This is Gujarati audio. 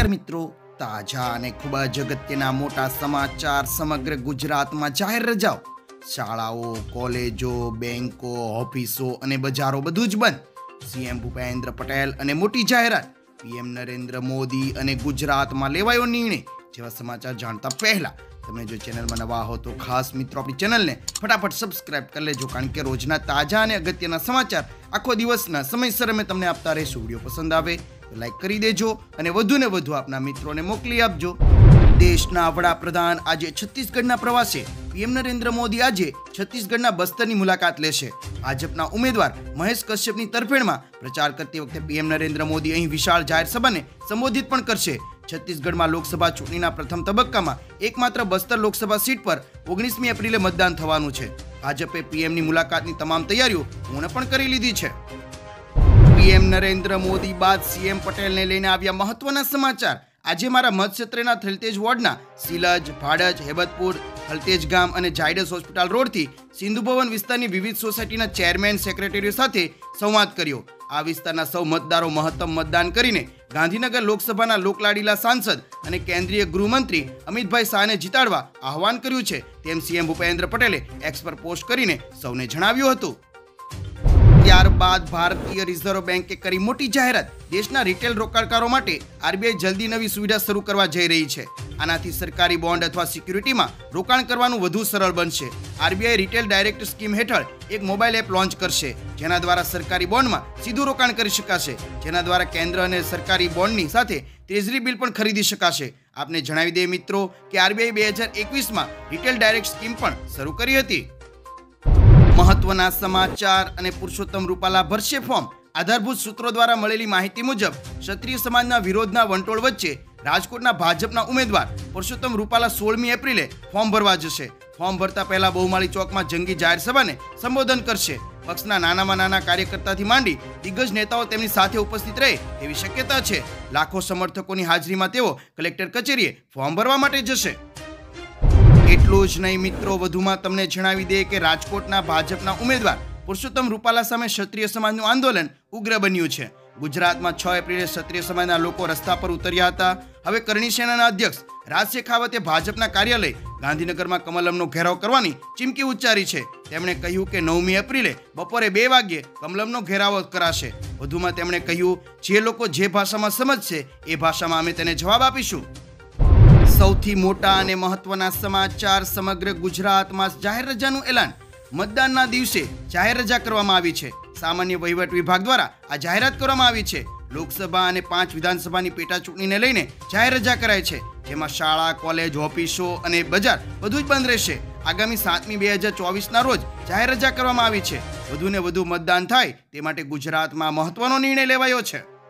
नमस्कार मित्रों, ताजा અને ખૂબ જ અગત્યના મોટા સમાચાર સમગ્ર ગુજરાતમાં જાહેર રજાઓ, શાળાઓ, કોલેજો, બેંકો, ઓફિસો અને બજારો બધું જ બંધ. સીએમ ભૂપેન્દ્ર પટેલ અને મોટી જાહેરાત, પીએમ નરેન્દ્ર મોદી અને ગુજરાતમાં લેવાયો નિર્ણય જેવા સમાચાર જાણતા પહેલા તમે જો ચેનલમાં નવા હો તો ખાસ મિત્રો આપણી ચેનલને ફટાફટ સબસ્ક્રાઇબ કરી લેજો, કારણ કે રોજના તાજા અને અગત્યના સમાચાર આખો દિવસના સમયસર અમે તમને આપતા રહીશું. વિડીયો પસંદ આવે તો લાઈક કરી દેજો અને વધુને વધુ આપના મિત્રોને મોકલી આપજો. દેશના વડાપ્રધાન આજે છત્તીસગઢના પ્રવાસે. પીએમ નરેન્દ્ર મોદી આજે છત્તીસગઢના બસ્તરની મુલાકાત લેશે. ભાજપના ઉમેદવાર મહેશ કશ્યપની તરફેણમાં પ્રચાર કરતી વખતે પીએમ નરેન્દ્ર મોદી અહીં વિશાળ જાહેર સભાને સંબોધિત પણ કરશે. છત્તીસગઢમાં લોકસભા ચૂંટણીના પ્રથમ તબક્કામાં એકમાત્ર બસ્તર લોકસભા સીટ પર 19મી એપ્રિલે મતદાન થવાનું છે. ભાજપે પીએમની મુલાકાતની તમામ તૈયારીઓ પૂર્ણ પણ કરી લીધી છે. પીએમ નરેન્દ્ર મોદી બાદ સીએમ પટેલને લઈને આવ્યા મહત્વના સમાચાર. આજે મારા મતક્ષેત્રના થલતેજ વોર્ડના સિલજ, ભાડજ, હેબતપુર, થલતેજ ગામ અને ઝાયડસ હોસ્પિટલ રોડથી સિંધુ ભવન વિસ્તારની વિવિધ સોસાયટીના ચેરમેન, સેક્રેટરીઓ સાથે સંવાદ કર્યો. આ વિસ્તારના સૌ મતદારો મહત્તમ મતદાન કરીને ગાંધીનગર લોકસભાના લોકલાડીલા સાંસદ અને કેન્દ્રીય ગૃહમંત્રી અમિતભાઈ શાહને જીતાડવા આહવાન કર્યું છે, તેમ સીએમ ભૂપેન્દ્ર પટેલે એક્સ પર પોસ્ટ કરીને સૌને જણાવ્યું હતું. ત્યારબાદ ભારતીય રિઝર્વ બેંકે કરી મોટી જાહેરાત. દેશના રિટેલ રોકાણકારો માટે આરબીઆઈ જલ્દી નવી સુવિધા શરૂ કરવા જઈ રહી છે. આનાથી સરકારી બોન્ડ અથવા સિક્યુરિટીમાં રોકાણ કરવાનું વધુ સરળ બનશે. આરબીઆઈ રિટેલ ડાયરેક્ટ સ્કીમ હેઠળ એક મોબાઈલ એપ લોન્ચ કરશે, જેના દ્વારા સરકારી બોન્ડમાં સીધું રોકાણ કરી શકાશે, જેના દ્વારા કેન્દ્ર અને સરકારી બોન્ડની સાથે ટ્રેઝરી બિલ પણ ખરીદી શકાશે. આપને જણાવી દઈએ મિત્રો કે આરબીઆઈ 2021માં રિટેલ ડાયરેક્ટ સ્કીમ પણ શરૂ કરી હતી. મહત્વના સમાચાર. અને પુરુષોત્તમ રૂપાલા ભરશે ફોર્મ. આધારભૂત સૂત્રો દ્વારા મળેલી માહિતી મુજબ ક્ષત્રિય સમાજના વિરોધના વંટોળ વચ્ચે રાજકોટના ભાજપના ઉમેદવાર પુરુષોત્તમ રૂપાલા 16મી એપ્રિલે ફોર્મ ભરવા જશે. ફોર્મ ભરતા પહેલા બહુમાળી ચોકમાં જંગી જાહેર સભાને સંબોધન કરશે. પક્ષના નાનામાં નાના કાર્યકર્તાથી માંડી દિગ્ગજ નેતાઓ તેમની સાથે ઉપસ્થિત રહે તેવી શક્યતા છે. લાખો સમર્થકોની હાજરીમાં તેઓ કલેક્ટર કચેરીએ ફોર્મ ભરવા માટે જશે. એટલું જ નહીં મિત્રો, વધુમાં તમને જણાવી દે કે રાજકોટના ભાજપના ઉમેદવાર પુરુષોત્તમ રૂપાલા સામે ક્ષત્રિય સમાજનું આંદોલન ઉગ્ર બન્યું છે. ગુજરાતમાં 6 એપ્રિલે ક્ષત્રિય સમાજના લોકો રસ્તા પર ઉતર્યા હતા. હવે કરણી સેનાના અધ્યક્ષ રાજ શેખાવતે ભાજપના કાર્યાલય ગાંધીનગરમાં કમલમનો ઘેરાવ કરવાની ચીમકી ઉચ્ચારી છે. તેમણે કહ્યું કે 9મી એપ્રિલે બપોરે 2 વાગ્યે કમલમનો ઘેરાવ કરાશે. વધુમાં તેમણે કહ્યું, જે લોકો જે ભાષામાં સમજશે એ ભાષામાં અમે તેને જવાબ આપીશું. સૌથી મોટા અને મહત્વના સમાચાર. સમગ્ર ગુજરાતમાં જાહેર રજાનું એલાન. મતદાનના દિવસે જાહેર રજા કરવામાં આવી છે. સામાન્ય વહીવટ વિભાગ દ્વારા આ જાહેરાત કરવામાં આવી છે. લોકસભા અને 5 વિધાનસભાની પેટા ચૂંટણીને લઈને જાહેર રજા કરાય છે, જેમાં શાળા, કોલેજ, ઓફિસો અને બજાર બધું જ બંધ રહેશે. આગામી 7મી 2024ના રોજ જાહેર રજા કરવામાં આવી છે. વધુને વધુ મતદાન થાય તે માટે ગુજરાતમાં મહત્વનો નિર્ણય લેવાયો છે.